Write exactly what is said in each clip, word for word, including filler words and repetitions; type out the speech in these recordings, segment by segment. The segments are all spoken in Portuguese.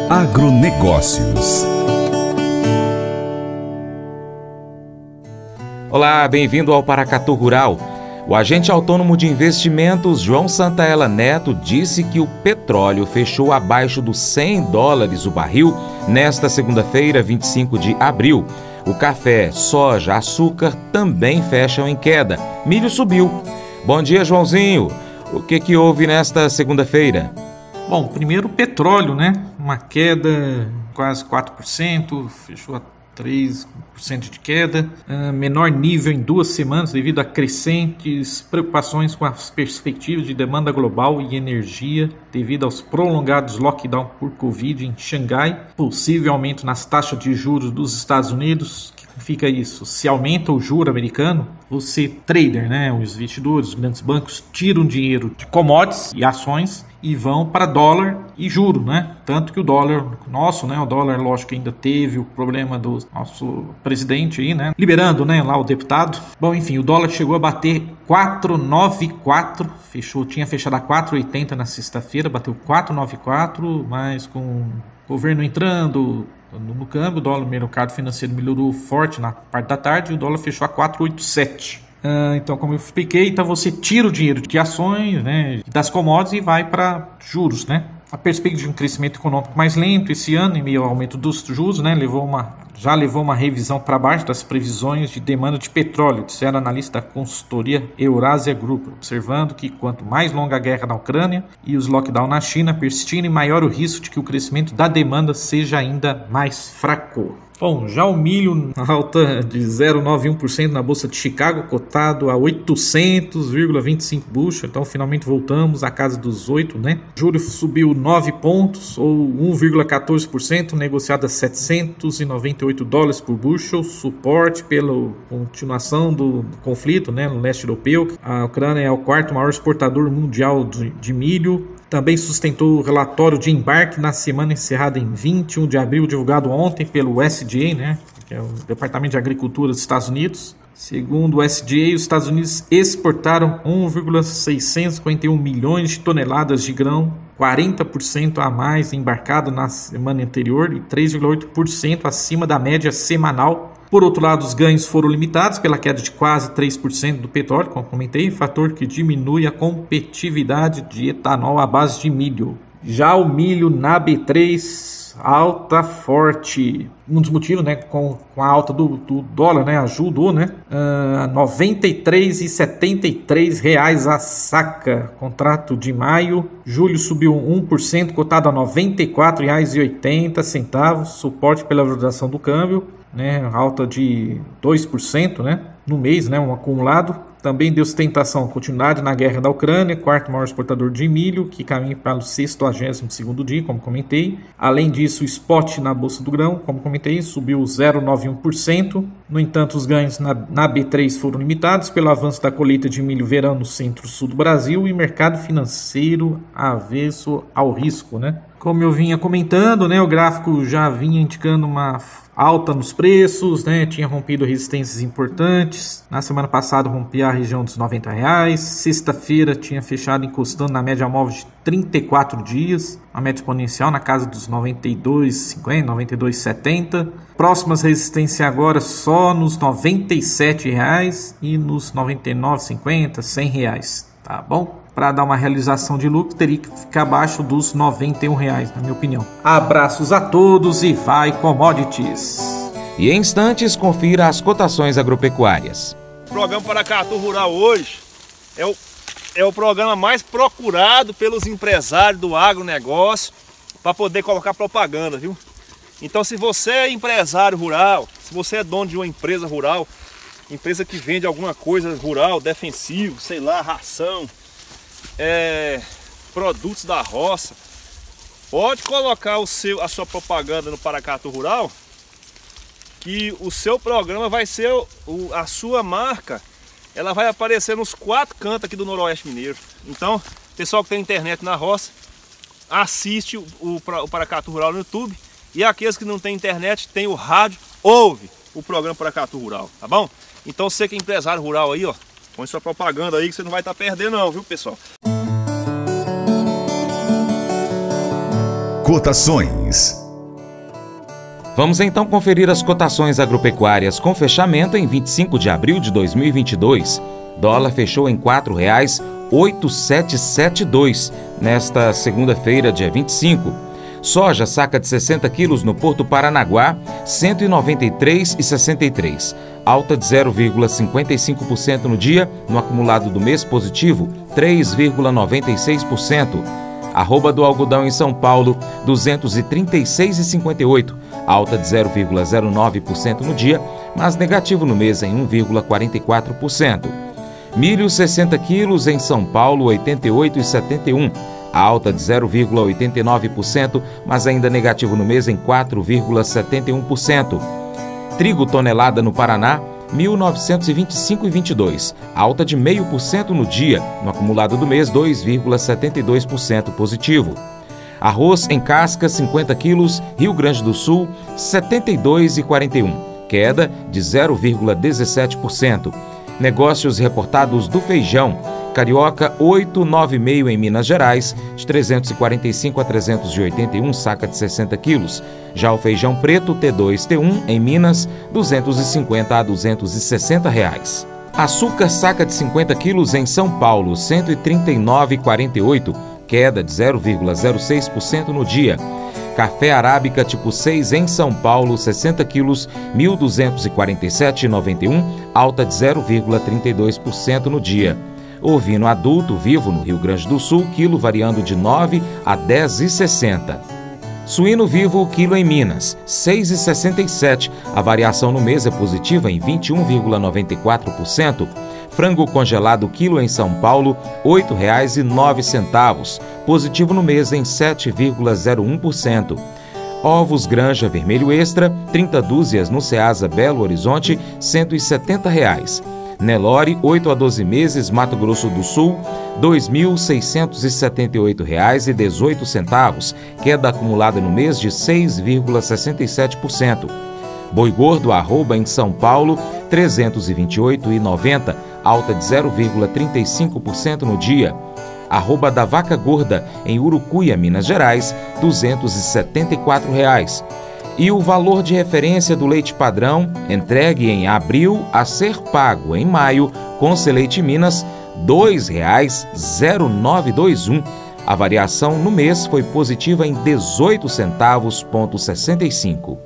Agronegócios. Olá, bem-vindo ao Paracatu Rural. O agente autônomo de investimentos João Santaella Neto disse que o petróleo fechou abaixo dos cem dólares o barril nesta segunda-feira, vinte e cinco de abril. O café, soja, açúcar também fecham em queda. Milho subiu. Bom dia, Joãozinho. O que que houve nesta segunda-feira? Bom, primeiro o petróleo, né? Uma queda quase quatro por cento, fechou a três por cento de queda, uh, menor nível em duas semanas devido a crescentes preocupações com as perspectivas de demanda global e energia devido aos prolongados lockdown por Covid em Xangai, possível aumento nas taxas de juros dos Estados Unidos. O que significa isso? Se aumenta o juro americano, você, trader, né, os investidores, os grandes bancos, tiram dinheiro de commodities e ações e vão para dólar e juro, né? Tanto que o dólar nosso, né? O dólar, lógico, ainda teve o problema do nosso presidente aí, né? Liberando, né? Lá o deputado. Bom, enfim, o dólar chegou a bater quatro vírgula noventa e quatro, fechou, tinha fechado a quatro vírgula oitenta na sexta-feira, bateu quatro vírgula noventa e quatro, mas com o governo entrando no câmbio, o dólar, o mercado financeiro melhorou forte na parte da tarde e o dólar fechou a quatro vírgula oitenta e sete. Uh, então, como eu expliquei, então você tira o dinheiro de ações, né, das commodities e vai para juros, né? A perspectiva de um crescimento econômico mais lento esse ano, em meio ao aumento dos juros, né, levou uma, já levou uma revisão para baixo das previsões de demanda de petróleo, disseram analista da consultoria Eurasia Group, observando que quanto mais longa a guerra na Ucrânia e os lockdowns na China persistirem, maior o risco de que o crescimento da demanda seja ainda mais fraco. Bom, já o milho alta de zero vírgula noventa e um por cento na Bolsa de Chicago, cotado a oitocentos vírgula vinte e cinco bushel, então finalmente voltamos à casa dos oito, né? Julho subiu nove pontos, ou um vírgula quatorze por cento, negociado a setecentos e noventa e oito dólares por bushel, suporte pela continuação do, do conflito, né, no leste europeu. A Ucrânia é o quarto maior exportador mundial de, de milho. Também sustentou o relatório de embarque na semana encerrada em vinte e um de abril, divulgado ontem pelo U S D A, né, que é o Departamento de Agricultura dos Estados Unidos. Segundo o U S D A, os Estados Unidos exportaram um vírgula seiscentos e cinquenta e um milhões de toneladas de grão, quarenta por cento a mais embarcado na semana anterior e três vírgula oito por cento acima da média semanal. Por outro lado, os ganhos foram limitados pela queda de quase três por cento do petróleo, como comentei, fator que diminui a competitividade de etanol à base de milho. Já o milho na B três, alta forte. Um dos motivos, né, com, com a alta do, do dólar, né, ajudou, né, uh, noventa e três reais e setenta e três reais a saca, contrato de maio. Julho subiu um por cento, cotado a noventa e quatro reais e oitenta centavos, suporte pela valorização do câmbio, né, alta de dois por cento, né, no mês, né, um acumulado. Também deu sustentação à continuidade na guerra da Ucrânia, quarto maior exportador de milho, que caminha para o sexagésimo segundo dia, como comentei. Além disso, o spot na Bolsa do Grão, como comentei, subiu zero vírgula noventa e um por cento. No entanto, os ganhos na, na B três foram limitados pelo avanço da colheita de milho verão no centro-sul do Brasil e mercado financeiro avesso ao risco, né? Como eu vinha comentando, né, o gráfico já vinha indicando uma alta nos preços, né, tinha rompido resistências importantes. Na semana passada rompia a região dos noventa reais. Sexta-feira tinha fechado encostando na média móvel de trinta e quatro dias, a média exponencial na casa dos noventa e dois reais e cinquenta centavos, noventa e dois reais e setenta centavos. Próximas resistências agora só nos noventa e sete reais e nos noventa e nove reais e cinquenta centavos, cem reais, tá bom? Para dar uma realização de lucro, teria que ficar abaixo dos noventa e um reais, na minha opinião. Abraços a todos e vai commodities! E em instantes, confira as cotações agropecuárias. O programa Paracatu Rural hoje é o, é o programa mais procurado pelos empresários do agronegócio para poder colocar propaganda, viu? Então, se você é empresário rural, se você é dono de uma empresa rural, empresa que vende alguma coisa rural, defensivo, sei lá, ração, É, produtos da roça, pode colocar o seu, a sua propaganda no Paracatu Rural, que o seu programa vai ser o, a sua marca, ela vai aparecer nos quatro cantos aqui do Noroeste Mineiro. Então, pessoal que tem internet na roça, assiste o, o, o Paracatu Rural no YouTube, e aqueles que não tem internet, tem o rádio, ouve o programa Paracatu Rural, tá bom? Então você que é empresário rural aí, ó, põe sua propaganda aí que você não vai estar perdendo não, viu, pessoal? Cotações. Vamos então conferir as cotações agropecuárias com fechamento em vinte e cinco de abril de dois mil e vinte e dois. Dólar fechou em quatro reais oito sete sete dois nesta segunda-feira, dia vinte e cinco. Soja, saca de sessenta quilos no Porto Paranaguá, cento e noventa e três reais e sessenta e três centavos. Alta de zero vírgula cinquenta e cinco por cento no dia, no acumulado do mês positivo, três vírgula noventa e seis por cento. Arroba do algodão em São Paulo, duzentos e trinta e seis reais e cinquenta e oito centavos. Alta de zero vírgula zero nove por cento no dia, mas negativo no mês em um vírgula quarenta e quatro por cento. Milho, sessenta quilos em São Paulo, oitenta e oito reais e setenta e um centavos. Alta de zero vírgula oitenta e nove por cento, mas ainda negativo no mês em quatro vírgula setenta e um por cento. Trigo tonelada no Paraná, mil novecentos e vinte e cinco reais e vinte e dois centavos. Alta de zero vírgula cinco por cento no dia, no acumulado do mês dois vírgula setenta e dois por cento positivo. Arroz em casca, cinquenta quilos, Rio Grande do Sul, setenta e dois reais e quarenta e um centavos. Queda de zero vírgula dezessete por cento. Negócios reportados do feijão. Carioca oito nove meio em Minas Gerais, de trezentos e quarenta e cinco a trezentos e oitenta e um, saca de sessenta quilos. Já o feijão preto T dois T um em Minas, duzentos e cinquenta a duzentos e sessenta reais. Açúcar, saca de cinquenta quilos em São Paulo, cento e trinta e nove reais e quarenta e oito centavos, queda de zero vírgula zero seis por cento no dia. Café arábica tipo seis em São Paulo, sessenta quilos, mil duzentos e quarenta e sete reais e noventa e um centavos, alta de zero vírgula trinta e dois por cento no dia. Ovino adulto vivo no Rio Grande do Sul, quilo variando de nove a dez reais e sessenta centavos. Suíno vivo, quilo em Minas, seis reais e sessenta e sete centavos. A variação no mês é positiva em vinte e um vírgula noventa e quatro por cento. Frango congelado, quilo em São Paulo, oito reais e nove centavos. Positivo no mês em sete vírgula zero um por cento. Ovos Granja Vermelho Extra, trinta dúzias no Ceasa Belo Horizonte, cento e setenta reais. Nelore, oito a doze meses, Mato Grosso do Sul, dois mil seiscentos e setenta e oito reais e dezoito centavos, queda acumulada no mês de seis vírgula sessenta e sete por cento. Boi gordo arroba em São Paulo, trezentos e vinte e oito reais e noventa centavos, alta de zero vírgula trinta e cinco por cento no dia. Arroba da vaca gorda em Urucuia, Minas Gerais, duzentos e setenta e quatro reais. E o valor de referência do leite padrão, entregue em abril a ser pago em maio, com Seleite Minas, dois reais e zero nove dois um. A variação no mês foi positiva em dezoito centavos, ponto sessenta e cinco.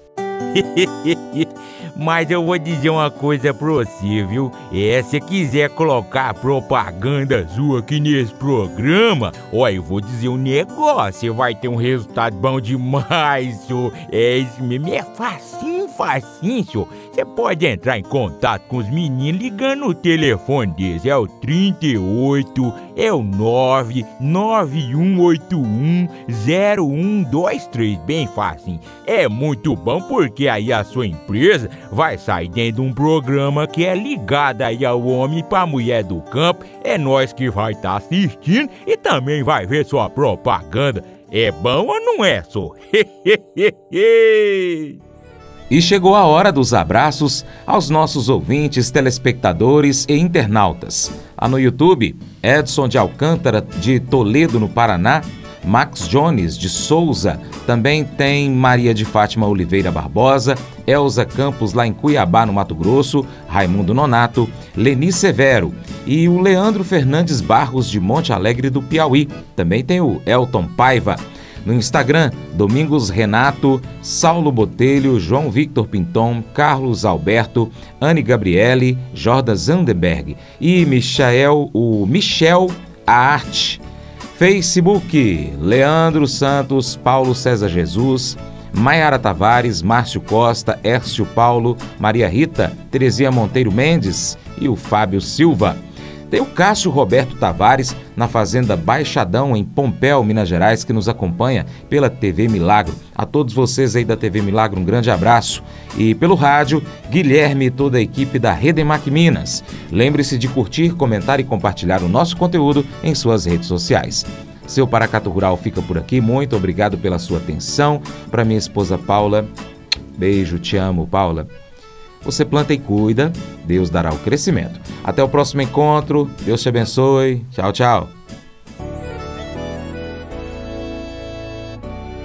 Mas eu vou dizer uma coisa pra você, viu? É, se quiser colocar propaganda sua aqui nesse programa, ó, eu vou dizer um negócio, você vai ter um resultado bom demais, senhor. É isso mesmo, é facinho, facinho, senhor. Você pode entrar em contato com os meninos ligando no telefone deles, é o trinta e oito, é o nove nove um oito um zero um dois três, bem facinho. É muito bom porque aí a sua empresa vai sair dentro de um programa que é ligado aí ao homem para a mulher do campo. É nós que vai estar tá assistindo e também vai ver sua propaganda. É bom ou não é, só? E chegou a hora dos abraços aos nossos ouvintes, telespectadores e internautas. Lá no YouTube, Edson de Alcântara, de Toledo, no Paraná, Max Jones, de Souza, também tem Maria de Fátima Oliveira Barbosa, Elza Campos, lá em Cuiabá, no Mato Grosso, Raimundo Nonato, Leni Severo e o Leandro Fernandes Barros, de Monte Alegre do Piauí. Também tem o Elton Paiva. No Instagram, Domingos Renato, Saulo Botelho, João Victor Pinton, Carlos Alberto, Anne Gabriele, Jordan Zandenberg e Michael, o Michel Arte. Facebook, Leandro Santos, Paulo César Jesus, Maiara Tavares, Márcio Costa, Ércio Paulo, Maria Rita, Terezinha Monteiro Mendes e o Fábio Silva. Tem o Cássio Roberto Tavares, na Fazenda Baixadão, em Pompéu, Minas Gerais, que nos acompanha pela T V Milagro. A todos vocês aí da T V Milagro, um grande abraço. E pelo rádio, Guilherme e toda a equipe da Redemac Minas. Lembre-se de curtir, comentar e compartilhar o nosso conteúdo em suas redes sociais. Seu Paracatu Rural fica por aqui. Muito obrigado pela sua atenção. Para minha esposa Paula, beijo, te amo, Paula. Você planta e cuida, Deus dará o crescimento. Até o próximo encontro, Deus te abençoe. Tchau, tchau.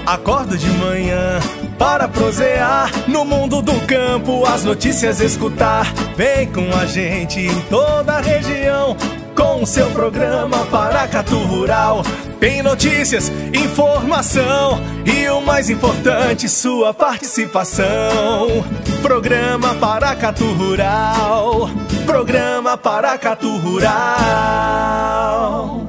Acordo de manhã para prosear no mundo do campo, as notícias escutar. Vem com a gente em toda a região com o seu programa Paracatu Rural. Tem notícias, informação e o mais importante, sua participação. Programa Paracatu Rural. Programa Paracatu Rural.